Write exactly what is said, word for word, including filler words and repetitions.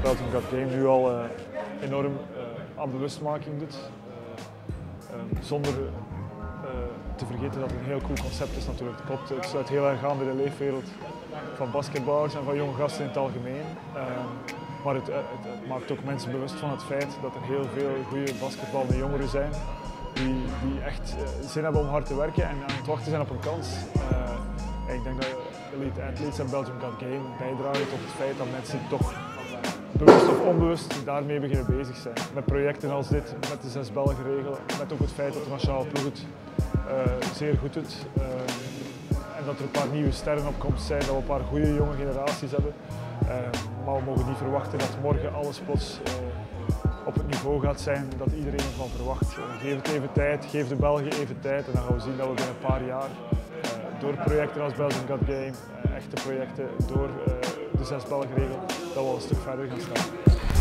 Belgium Got Game nu al uh, enorm uh, aan bewustmaking doet. Uh, uh, zonder uh, te vergeten dat het een heel cool concept is natuurlijk. Het klopt, het sluit heel erg aan bij de leefwereld van basketballers en van jonge gasten in het algemeen. Uh, maar het, het, het maakt ook mensen bewust van het feit dat er heel veel goede basketballende jongeren zijn die, die echt uh, zin hebben om hard te werken en aan het wachten zijn op een kans. Uh, en ik denk dat Elite Athletes en Belgium Got Game bijdragen tot het feit dat mensen toch bewust of onbewust daarmee beginnen bezig zijn. Met projecten als dit, met de zes Belgen regel, met ook het feit dat de nationale ploeg het uh, zeer goed doet. Uh, en dat er een paar nieuwe sterren op komst zijn, dat we een paar goede jonge generaties hebben. Uh, maar we mogen niet verwachten dat morgen alles plots uh, op het niveau gaat zijn dat iedereen ervan verwacht. Uh, geef het even tijd, geef de Belgen even tijd en dan gaan we zien dat we binnen een paar jaar uh, door projecten als Belgium Got Game, uh, echte projecten, door uh, de zes Belgen regel, dat we al een stuk verder gaan staan.